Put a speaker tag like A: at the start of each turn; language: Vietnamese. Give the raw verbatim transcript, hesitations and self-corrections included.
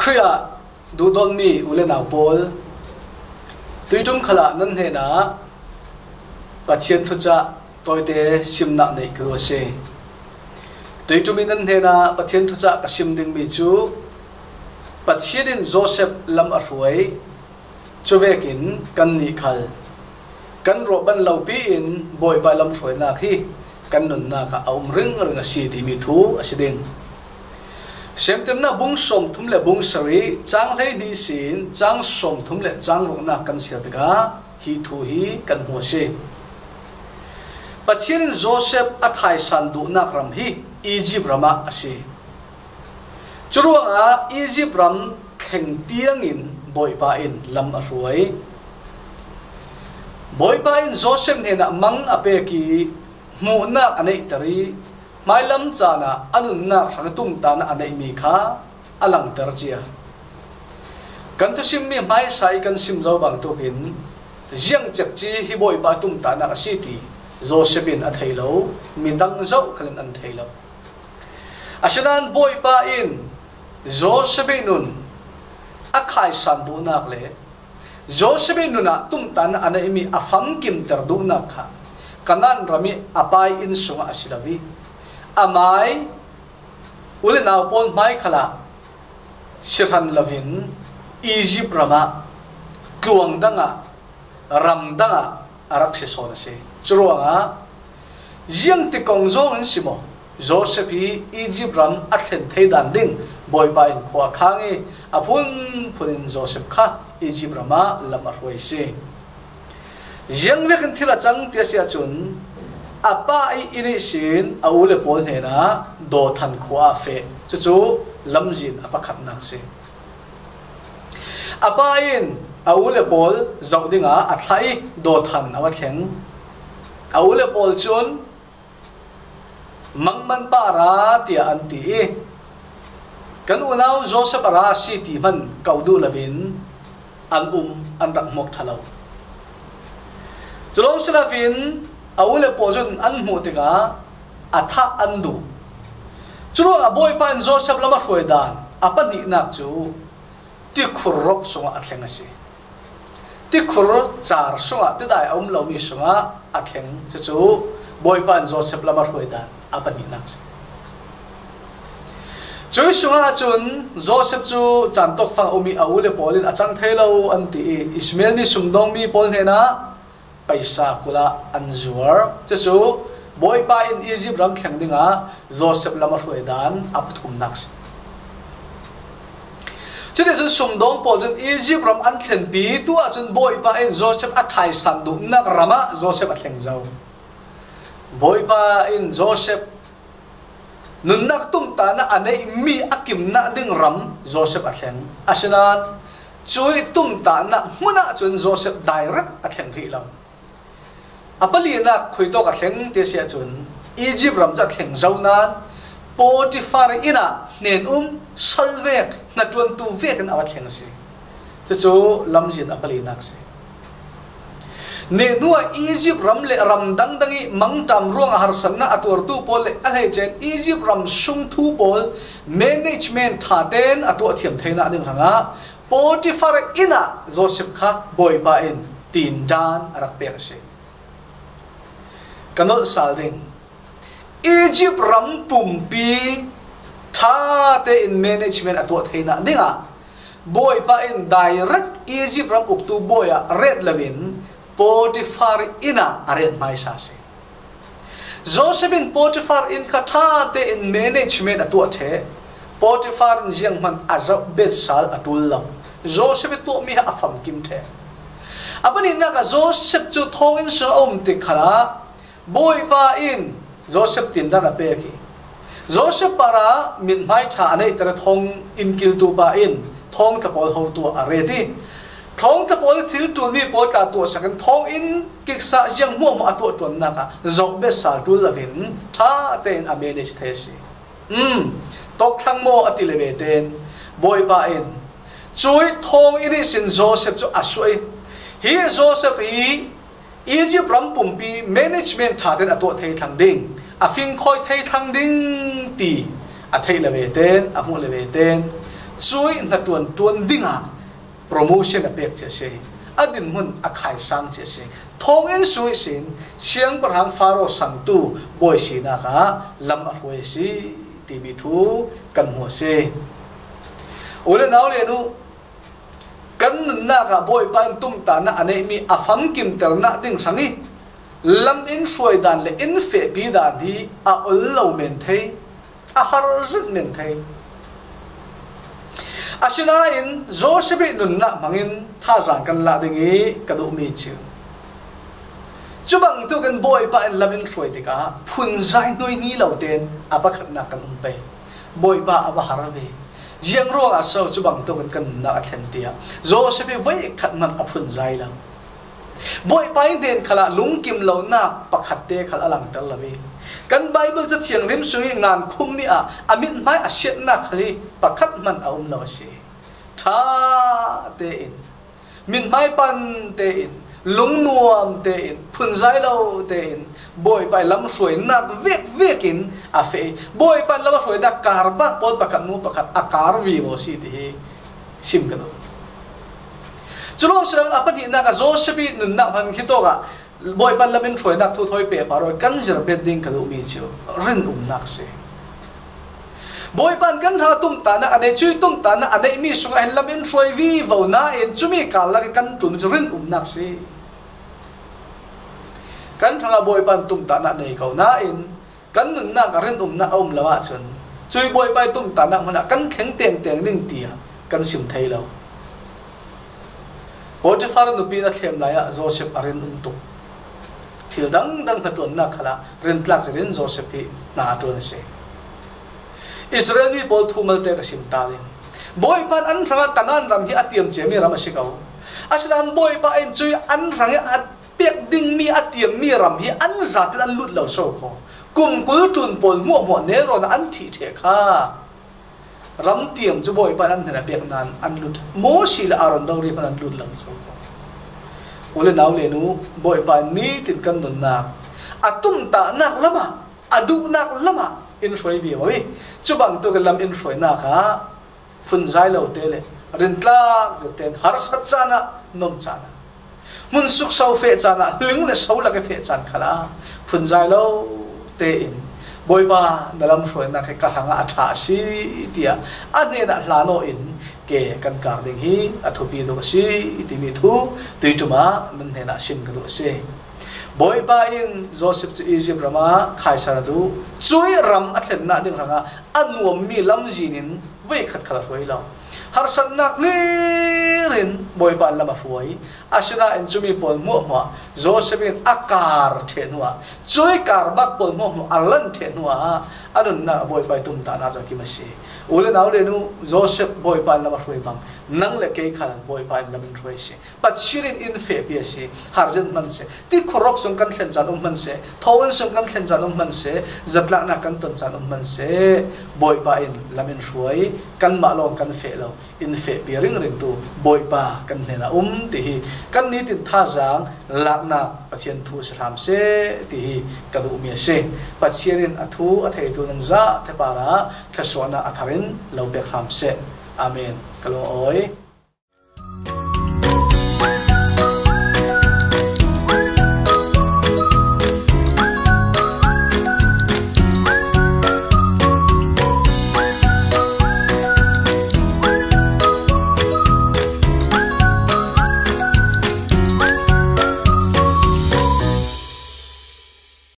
A: khria du don mi ule naw pol tuitum khala nan he na Pathian thu cha toite simna nei kro se tuitum nan he na Pathian thu cha ka sim ding mi chu Pathian in Joseph lam a hruai chuvekin kan ni khal kan ro ban lo pi in boy ba lam hruai na khi kan nun na ka aum ring ring a si ti mi thu asiding semtem na bung som thum le bung sari chang lei di sin chang som thum le chang ro na kan sia daga hi thu hi kan mo se Pathian Joseph a khai san du na kram hi Egypt rama ase churuanga Egypt ram theng tiang in boipa in lam a hruai boipa in Joseph ne na mang ape ki mu na anei tari mai lam chana anun na rang tum ta na anei mi kha alang ter chia kan tu sim mi mai sai kan sim zo bang to kin jiang chak chi hi boipa tum ta na si ti Joseph in a thailo mi dang zo khalin an thailo ashanan boipa in Joseph nun a khai san du nak le Joseph nuna tum tan anei mi afam kim ter du nak kha kanan rami apai in sunga asilavi amai ule naw pon mai khala shirhan lavin Egypt rama kluang danga ram danga arak se sona se churuanga jiang ti kong zo in simo Joseph hi Egypt ram athen theidan ding boipa in khwa khangi apun punin Joseph kha Egypt rama lam a hruai se jiang ve kan thila chang tia sia chun apa i ini sin aule pol he na do than khwa fe chu chu lamjin apa khat nak se apa in aule pol zaudinga athai do than awa theng aule pol chun mangman para tia anti kan unau Joseph ara si ti man kaudu lavin an um an rak mok thalo Jolong Slavin awule pojon an mu tinga atha andu chulo a boy pan Joseph lama hruai dan apani nak chu ti khurrop songa athlenga si ti khurro char songa ti dai om lo mi songa athleng chu chu boy pan Joseph lama hruai dan apani nak si Joy sunga chun Joseph chu chantok fang omi awule polin achang thailo anti Ismail ni sumdong mi pol hena paisa kula anzuar chu boy pa in Egypt ram khang dinga Joseph lama hruai dan apthum naks chune chu sumdong pol chun Egypt ram an thlen pi tu a chun boy pa in Joseph a khai san du nak rama Joseph a thleng zau boy pa in Joseph nun nak tum ta na anei mi akim na ding ram Joseph athleng asinan chui tum ta na muna chun Joseph direct athleng ri lam apali na khoitok athleng te sia chun Egypt ram cha thleng zaunan Potiphar ina nen um salvek na tuan tu vek an awathleng si chu chu lamjin apali nak si ne nuwa Egypt ram le ram dang dangi mang tam ruang har sanna atur tu pol le alhe chen Egypt ram sung thu pol management thaten atu athiam theina ding ranga Potiphar ina Joseph kha boy pa in tin dan arak pek se kanol salding Egypt ram pumpi thate in management atu theina dinga boy pa in direct Egypt ram uktu boya red lavin Potiphar ina aret mai sa se Joseph in Potiphar in khatha te in management atu the Potiphar jiang man azab besal atul lam Joseph to mi afam kim the apani na ka Joseph chu thong in so om ti khala boy pa in Joseph tin dan ape ki Joseph para min mai tha anei tara thong in kil tu pa in thong ta pol ho tu areti thong ta pol thil tu mi pol ka tu sakan thong in kiksa jiang mo mo atu ton na ka zo be sa tu lavin tha ten a manage the si um tok thang mo atileve ten boy pa in chui thong in sin Joseph chu asoi hi Joseph hi Egypt ram pumpi management tha ten atu thei thang ding a fing khoi thei thang ding ti a thei leve ten a mu leve ten chui na tuan tuan dinga promotion apek che se adin mun akhai sang che se thong en sui sin siang parhang faro sang tu boy sina ka lam arwai si ti bi thu kan mo se ole naw le nu kan na ka boy pan tum ta na ane mi afam kim tel na ding sangi lam in suai dan le in fe pi dan di a ullo men thei a har zit men thei asina in Joseph nun na mangin tha sang kan la dingi kadu mi chu chubang tu kan boy pa in lam in suai ti ka phun zai noi ni lo ten apa khat na kan um pe boy pa aba harave yang ro a so chubang tu kan kan na thlen tia Joseph vai khat man aphun zai la boy pai nen khala lungkim lo na pakhat te khal alang tel lawi kan bible cha chiang rim sui ngan khum mi a amit mai a shet na khali pakhat man aum lo si tha te in min mai pan te in lung nuam te in phun zai lo te in boy pai lam suai na vek vek in a fe boy pan lam suai na karba pot pakhat mu pakhat akar vi bo si ti sim kan chulong sirang apa di na ka Joseph nun na man khito ka boy pan lamin thoi nak thu thoi pe paro kan jer bedding ka lu mi chu rin um nak se boy pan kan tha tum ta na ane chui tum ta na ane mi sung an lamin thoi vi vo na en chumi ka la kan tun rin um nak se kan tha boy pan tum ta na nei ko na in kan nun na ka rin um na om lawa chun chui boy pai tum ta na mana kan kheng teng teng ning tia kan sim thei lo Potiphar nupi na thlem laya Joseph arin untuk thil dang dang tatun na khala rin tlak rin Joseph hi na atun se Israel bi bol thumal te ka sim talin boy pan an ranga kanan ram hi atiam chemi ram asikau asran boy pa en chui an ranga at pek ding mi atiam mi ram hi an zat an lut lo so kho kum kul tun pol mo mo ne ro na an thi the kha ram tiam chu boy pan an na pek nan an lut mo si la aron do ri pan an lut lang so ule naw le nu boy pan ni tin kan nun na atum ta nak lama adu nak lama in shoi bi wa wi chu bang to lam in shoi na kha phun zai lo te le rin tlak ze ten har sat chana nom chana mun suk sau fe chana ling le sau la ke fe chan khala phun zai lo te in boy pa dalam shoi na kai ka hanga atha si tia ane na hlano in ke kan kar ding hi athupi do si ti mi thu tui tuma nan he na sim ka do se boy pa in Joseph chu Egypt rama khai saradu chui ram athen na ding ranga anuam mi lam jinin ve khat khala roi lo har san nak lirin boy pa lama ruai asina en chumi pol mo mo Joseph in akar thenua chui kar bak pol mo mo alan thenua anun na boy pa tum ta na ja ki ma se ule naw le nu Joseph boy pa lama ruai bang nang le ke khalan boy pa lam ruai se but shirin in fe pi se harjen man se ti khorop sung kan thlen chan um man se thawon sung kan thlen chan um man se zatla na kan ton chan um man se boy pa in lamin ruai kan ma long kan fe lo in fe pi ring ring tu boy pa kan hena um ti hi kan ni tin tha jang lak na Pathian thu sram se ti hi kadu mi se Pathianin athu athei tu nan za te para thasona atharin lo be kham se amen kalo oi